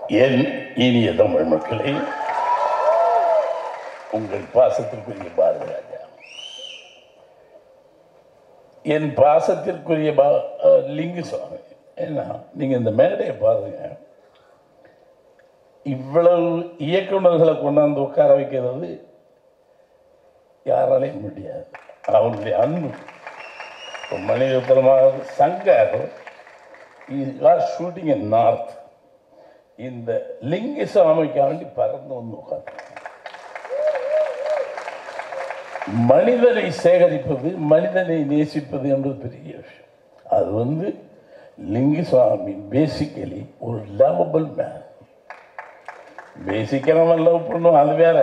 என் இனிய தமிழ் மக்களே, உங்கள் பாசத்திற்குரிய பாரதி ராஜா. என் பாசத்திற்குரிய லிங்கு சுவாமி. ஏன்னா நீங்கள் இந்த மேடையை பாருங்க, இவ்வளவு இயக்குநர்களை கொண்டாந்து உட்கார வைக்கிறது யாராலையும் முடியாது. அவருடைய அன்பு மணிரத்னமாக சங்கர் ஷூட்டிங் இன் நார்த். இந்த லிங்கு சுவாமிக்காக வேண்டி பறந்து வந்து உட்கார்ந்து மனிதனை சேகரிப்பது, மனிதனை நேசிப்பது என்பது பெரிய விஷயம். அது லிங்கு சுவாமி பேசிக்கலி ஒரு லவபிள் மேன். பேசிக்காக நம்ம லவ் பண்ணுவோம், அது வேற.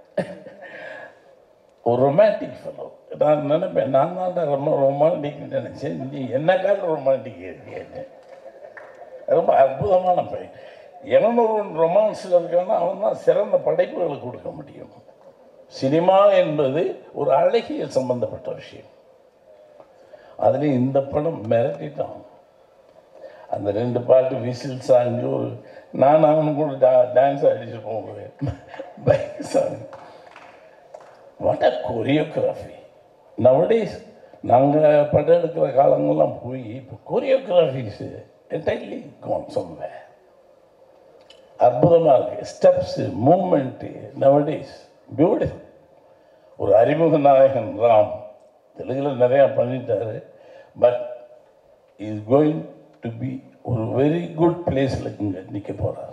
ஒரு ரொமான்டிக் ஃபெலோ. நான் நினைப்பேன், நான் தான் ரொம்ப ரொமான்டிக் நினைச்சேன். நீ என்ன கால ரொமான்டிக் இருக்கேன்னு. ரொம்ப அற்புதமான பையன். 200 ரொமான்ஸில் இருக்கான்னா அவன் தான் சிறந்த படைப்புகளை கொடுக்க முடியும். சினிமா என்பது ஒரு அழகியல் சம்பந்தப்பட்ட விஷயம். அதுலேயும் இந்த படம் மிரட்டிட்டான். அந்த 2 பாட்டு விசில் சாங்கு, ஒரு நான் அவனு கூட டான்ஸ் அடிச்சு போவேன். Bike song, what a choreography. Nowadays நாங்கள் படம் எடுக்கிற காலங்கள்லாம் போய் இப்போ கொரியோகிராஃபிஸு என்டையர்லி கான் சம்வேர். அற்புதமாக இருக்குது. Steps, movement nowadays beautiful. ஒரு அறிமுக நாயகன் ராம் தெலுங்கில் நிறையா பண்ணிட்டாரு. But is going to be ஒரு வெரி குட் பிளேஸில் இங்கே நிற்க போகிறார்.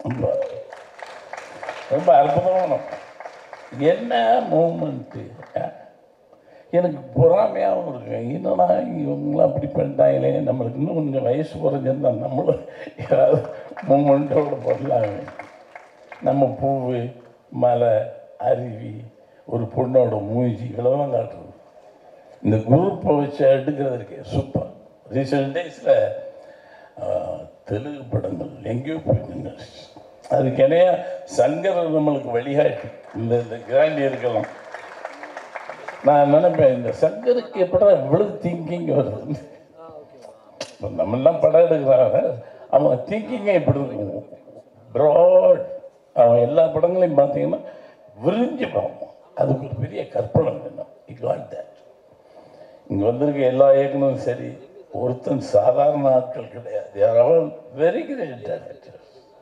ரொம்ப அற்புதமான என்ன மூமெண்ட்டு. எனக்கு பொறாமையாகவும் இருக்கு. என்னன்னா இவங்களாம் அப்படி பண்ணிட்டாங்களே, நம்மளுக்கு இன்னும் கொஞ்சம் வயசு குறைஞ்சிருந்தா நம்மளும் ஏதாவது மூமெண்ட்டோடு பண்ணலாமே. நம்ம பூவு, மலை, அருவி, ஒரு பொண்ணோட மூஞ்சி இவ்வளோலாம் காட்டுறது. இந்த குரூப்பை வச்சு எடுக்கிறது இருக்கே சூப்பர். ரீசெண்ட் டேஸில் தெலுங்கு படங்கள் எங்கேயோ போய் அதுக்கு என்னையா சங்கர் நம்மளுக்கு வழிகாட்டி. இந்த கிராண்டி இருக்கலாம். நான் நினைப்பேன், இந்த சங்கருக்கு எப்படா இவ்வளவு திங்கிங் வருது. இப்போ நம்மெல்லாம் படம் எடுக்கிறாங்க, அவன் திங்கிங்கே எப்படி இருக்கும், ப்ராட். அவன் எல்லா படங்களையும் பார்த்தீங்கன்னா விரிஞ்சு பார்ப்போம். அதுக்கு ஒரு பெரிய கற்பனை வேணும். இங்கே வந்திருக்க எல்லா இயக்குனரும் சரி, ஒருத்தன் சாதாரண ஆட்கள் கிடையாது. யாராவது வெரி கிரேட் டைரக்டர்.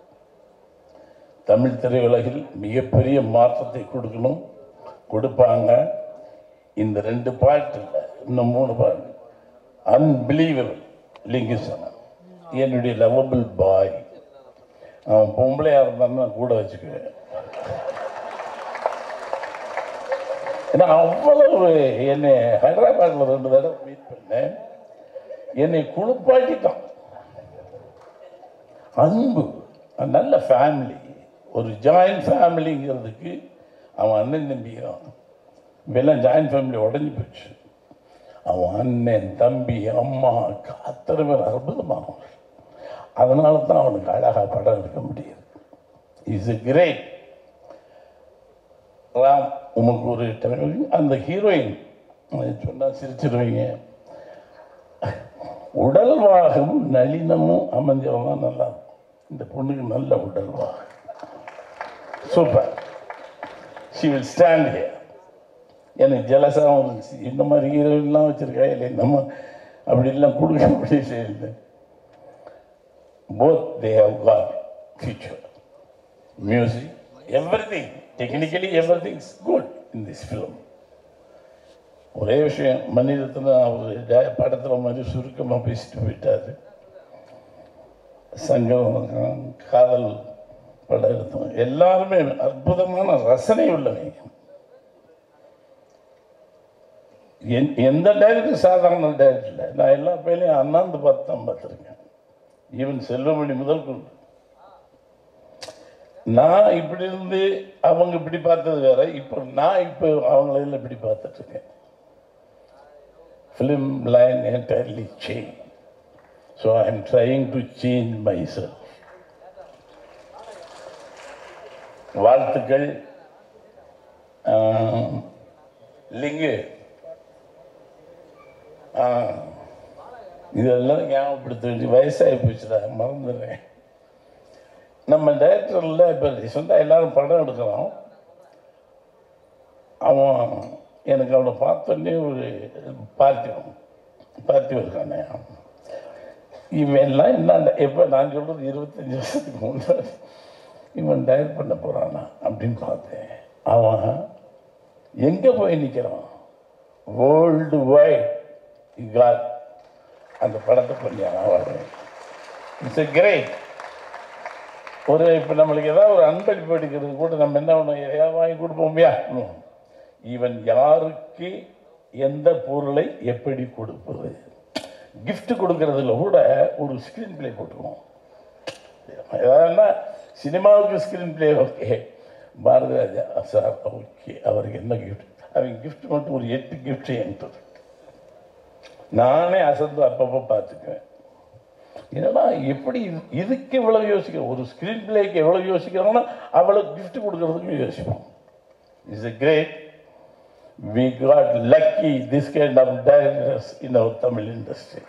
தமிழ் திரையுலகில் மிகப்பெரிய மாற்றத்தை கொடுப்பாங்க. இந்த 2 பாட்டு இல்லை, இன்னும் 3 பாட்டு அன்பிலீவபிள். லிங்கு சொன்னான், என்னுடைய லவபிள் பாய். அவன் பொம்பளையாக இருந்தான்னு கூட வச்சுக்குவேன். ஏன்னா அவ்வளவு என்னை ஹைதராபாத்தில் 2 தடவை மீட் பண்ணேன். என்னை குளிப்பாட்டிட்டான். அன்பு, நல்ல ஃபேமிலி, ஒரு ஜாயின்ட் ஃபேமிலிங்கிறதுக்கு அவன் அண்ணன் தம்பிக்கிறான். இப்பெல்லாம் ஜாயின்ட் ஃபேமிலி உடஞ்சி போச்சு. அவன் அண்ணன், தம்பி, அம்மா, அத்தனை பேர் அற்புதமானவன். அதனால தான் அவனுக்கு அழகாக படம் எடுக்க முடியுது. Is a great. ராம், உமக்கு ஒரு அந்த ஹீரோயின் சொன்னால் சிரிச்சிருவீங்க. உடல்வாகமும் நளினமும் அமைஞ்சவங்க நல்லா. இந்த பொண்ணுக்கு நல்ல உடல்வாகம், super. She will stand here. எனக்கு ஜலசாகவும் இருந்துச்சு. இந்த மாதிரி ஹீரோயின்லாம் வச்சுருக்கா இல்லை, நம்ம அப்படிலாம் கொடுக்க முடியல. Both they have got future. Music, everything, technically everything is good in this film. ஒரே விஷயம், மணிரத்னம் அவர் படத்தில் மாதிரி சுருக்கமாக பேசிட்டு போயிட்டார். சங்கம், காதல் படம் எடுத்தோம். எல்லாருமே அற்புதமான ரசனை உள்ளவங்க. எந்த டைரக்டரும் சாதாரண டைரக்டர் இல்லை. நான் எல்லா பேரையும் அண்ணாந்து பார்த்துருக்கேன். ஈவன் செல்வமணி முதல் கொண்டு. நான் இப்படி இருந்து அவங்க இப்படி பார்த்தது வேற. நான் இப்போ அவங்கள இப்படி பார்த்துட்டு இருக்கேன். Film line entirely changed. So I am trying to change myself. வாழ்த்துக்கள். லிங்கு, இதெல்லாம் ஞாபகப்படுத்த வேண்டிய வயசாகி போச்சுடா, மறந்துடுறேன். நம்ம டைரக்டரில் இப்போ ரீசெண்டாக எல்லோரும் படம் எடுக்கிறோம். அவன் எனக்கு அவனை பார்த்தோன்னே ஒரு பார்த்தி இருக்கானே, இவன்லாம் என்ன எப்போ நான் சொல்கிறது 25 வருஷத்துக்கு முன்னாடி இவன் டைரக்ட் பண்ண போகிறானா அப்படின்னு பார்த்தேன். அவன் எங்கே போய் நிற்கிறான், வேர்ல்டு வைட் அந்த படத்தை பண்ணியான் அவார்டு. It's a great. ஒரு இப்போ நம்மளுக்கு ஏதாவது ஒரு அன்பளிப்பு எடுக்கிறது கூட நம்ம என்ன பண்ணோம், எதையாவது வாங்கி கொடுப்போம்யா. இவன் யாருக்கு எந்த பொருளை எப்படி கொடுப்பது, கிஃப்ட் கொடுக்கறதுல கூட ஒரு ஸ்க்ரீன் பிளே போட்டுருவோம். ஏதாவதுன்னா சினிமாவுக்கு screenplay okay, Bharathi Raja sir okay, அவருக்கு என்ன கிஃப்ட், அவங்க கிஃப்ட் மட்டும் ஒரு 8 கிஃப்ட் என்கிறது நானே அசந்து அப்பப்போ பார்த்துக்குவேன். ஏன்னா எப்படி இதுக்கு எவ்வளோ யோசிக்கிறோம், ஒரு ஸ்க்ரீன் பிளேக்கு எவ்வளோ யோசிக்கிறோம்னா அவ்வளோ கிஃப்ட் கொடுக்கறதுக்கும் யோசிப்போம். It's a great. We got lucky this kind of directors in our Tamil industry.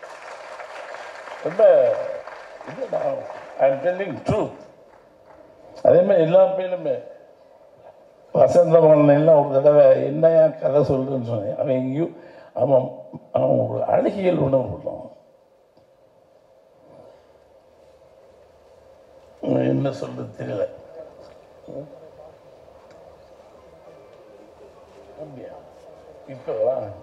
I am telling truth. அதே மாதிரி எல்லா பேருமே வசந்தமன் எல்லாம் ஒரு தடவை என்னையா கதை சொல்லுன்னு சொன்னேன். அவன் எங்கேயும் அவன் ஒரு அழகியல் உணர்வு உள்ளவன். என்ன சொல்றது தெரியல. இப்போ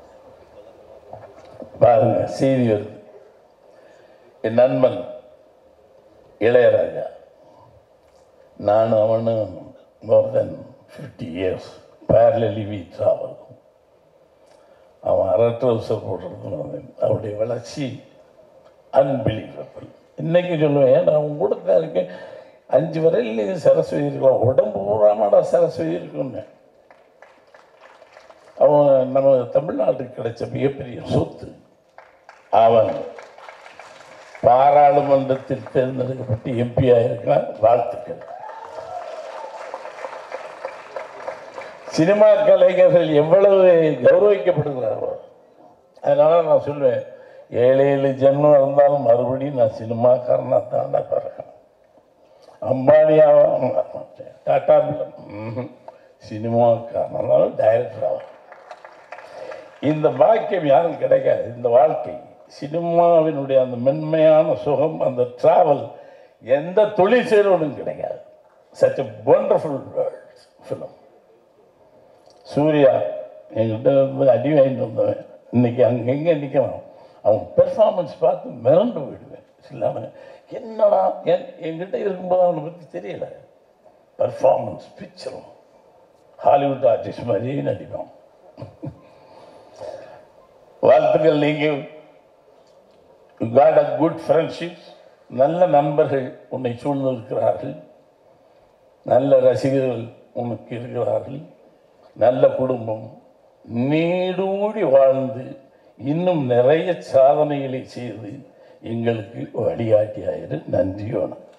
பாருங்க, செய்தி வருது. என் நண்பன் இளையராஜா, நானும் அவனும் மோர் தென் 50 years parallelly we travel. அவன் அரட்ரவுசர் போடுறது, அவருடைய வளர்ச்சி அன்பிலீவபிள். இன்னைக்கு சொல்லுவேன், நான் அவங்க கூட தான் இருக்கேன், 5 வரையிலையும் சரஸ்வதி இருக்கலாம், உடம்பு பூராமாடா சரஸ்வதி இருக்குன்னு. அவன் நம்ம தமிழ்நாட்டுக்கு கிடைச்ச மிகப்பெரிய சொத்து. அவன் பாராளுமன்றத்தில் தேர்ந்தெடுக்கப்பட்டு எம்பியாக இருக்கிறான். வாழ்த்துக்கள். சினிமா கலைஞர்கள் எவ்வளவு கௌரவிக்கப்படுகிறாரோ. அதனால நான் சொல்லுவேன், 7 ஜென்மம் இருந்தாலும் மறுபடியும் நான் சினிமாக்காரனா தாண்டா பாருறேன். அம்பானியாக டாட்டா சினிமாக்காரனாலும் டைரக்டர் ஆகும். இந்த பாக்கியம் யாரும் கிடைக்காது. இந்த வாழ்க்கை, சினிமாவினுடைய அந்த மென்மையான சுகம், அந்த டிராவல் எந்த தொழில் செய்கிறவனும் கிடைக்காது. Such a wonderful film. Suriya என்கிட்ட இருந்து அடி வாங்கிட்டு வந்தவன் இன்னைக்கு அங்கெங்கே நிற்கிறான். அவன் பெர்ஃபார்மன்ஸ் பார்த்து மிரண்டு போயிடுவேன். இல்லாமல் என்னடா என்கிட்ட இருக்கும்போது அவனை பற்றி தெரியல. பெர்ஃபார்மன்ஸ் பிக்சரும் ஹாலிவுட் ஆர்டிஸ்ட் மாதிரியே நடிப்பான். வாழ்த்துக்கள். நீங்கள் காட் அ குட் ஃப்ரெண்ட்ஷிப்ஸ். நல்ல நண்பர்கள் உன்னை சூழ்ந்து இருக்கிறார்கள், நல்ல ரசிகர்கள் உனக்கு இருக்கிறார்கள், நல்ல குடும்பம், நீடூடி வாழ்ந்து இன்னும் நிறைய சாதனைகளை செய்து எங்களுக்கு வழிகாட்டியாயிரு. நன்றி, வணக்கம்.